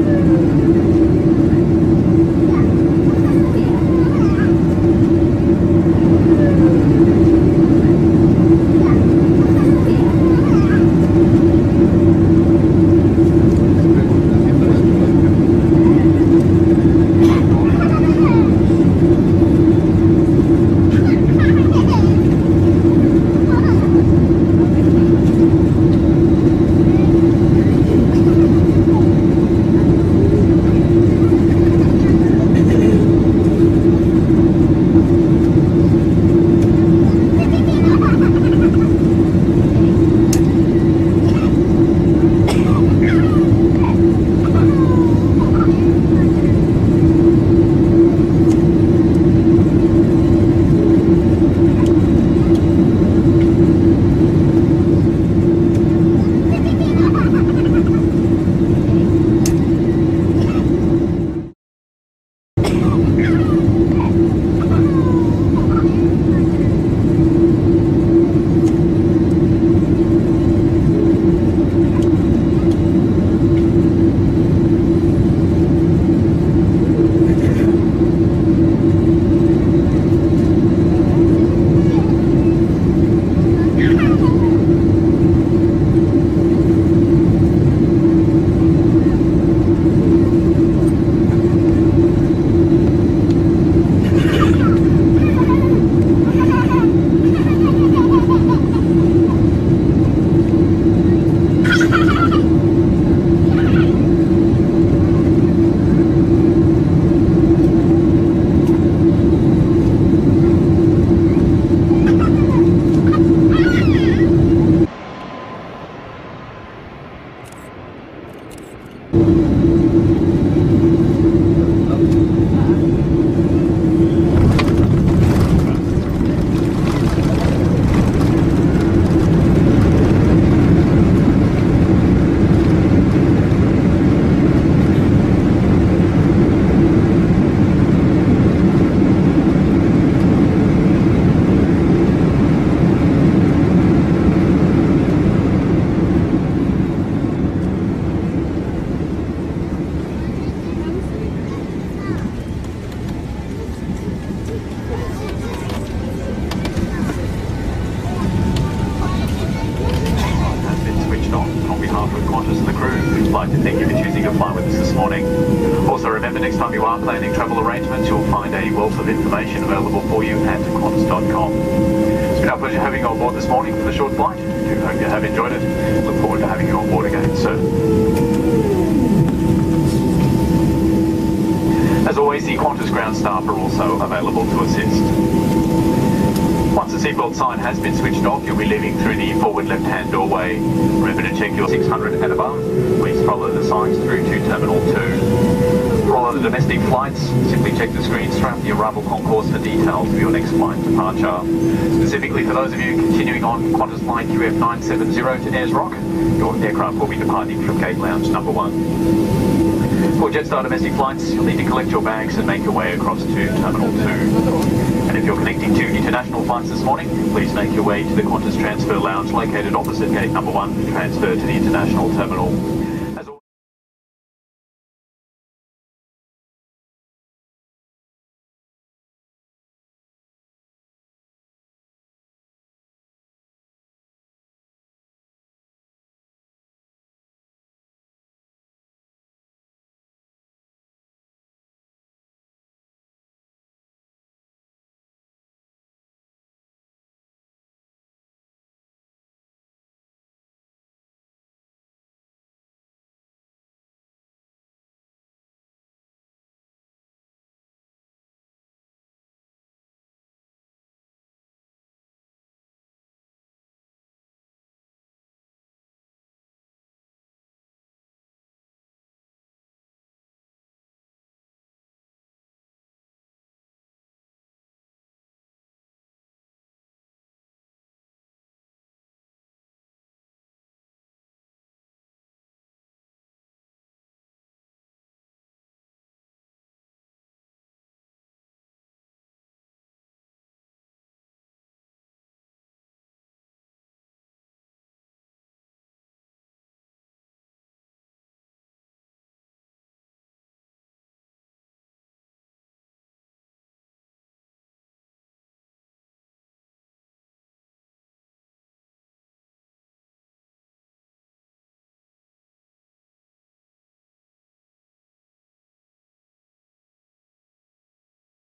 like to thank you for choosing to fly with us this morning. Also remember, next time you are planning travel arrangements, you'll find a wealth of information available for you at Qantas.com. It's been our pleasure having you on board this morning for the short flight. I do hope you have enjoyed it. Look forward to having you on board again soon. As always, the Qantas ground staff are also available to assist. Once the seatbelt sign has been switched off, you'll be leaving through the forward left-hand doorway. Remember to check your 600 and above. Please follow the signs through to Terminal 2. For all other domestic flights, simply check the screens throughout the arrival concourse for details of your next flight departure. Specifically for those of you continuing on Qantas flight QF970 to Ayers Rock, your aircraft will be departing from Gate Lounge number 1. For Jetstar domestic flights, you'll need to collect your bags and make your way across to Terminal 2. And if you're connecting to international flights this morning, please make your way to the Qantas Transfer Lounge located opposite Gate number 1 to transfer to the international terminal.